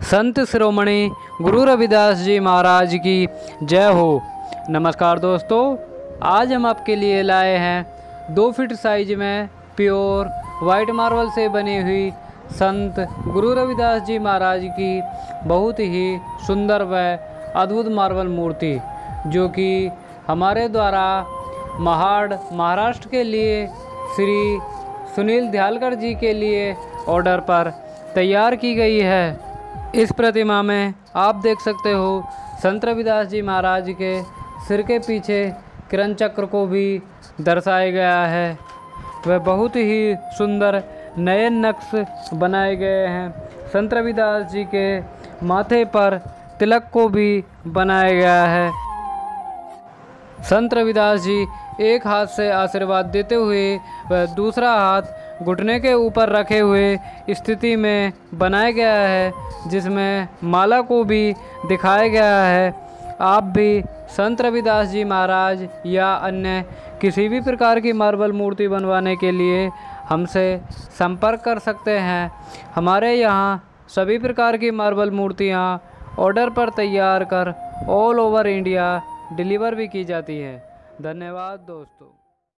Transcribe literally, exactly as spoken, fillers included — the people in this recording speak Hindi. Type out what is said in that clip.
संत शिरोमणि गुरु रविदास जी महाराज की जय हो। नमस्कार दोस्तों, आज हम आपके लिए लाए हैं दो फीट साइज में प्योर वाइट मार्बल से बनी हुई संत गुरु रविदास जी महाराज की बहुत ही सुंदर व अद्भुत मार्बल मूर्ति, जो कि हमारे द्वारा महाड़ महाराष्ट्र के लिए श्री सुनील ध्यालकर जी के लिए ऑर्डर पर तैयार की गई है। इस प्रतिमा में आप देख सकते हो संत रविदास जी महाराज के सिर के पीछे किरण चक्र को भी दर्शाया गया है। वह बहुत ही सुंदर नए नक्श बनाए गए हैं। संत रविदास जी के माथे पर तिलक को भी बनाया गया है। संत रविदास जी एक हाथ से आशीर्वाद देते हुए वह दूसरा हाथ घुटने के ऊपर रखे हुए स्थिति में बनाया गया है, जिसमें माला को भी दिखाया गया है। आप भी संत रविदास जी महाराज या अन्य किसी भी प्रकार की मार्बल मूर्ति बनवाने के लिए हमसे संपर्क कर सकते हैं। हमारे यहाँ सभी प्रकार की मार्बल मूर्तियाँ ऑर्डर पर तैयार कर ऑल ओवर इंडिया डिलीवर भी की जाती है। धन्यवाद दोस्तों।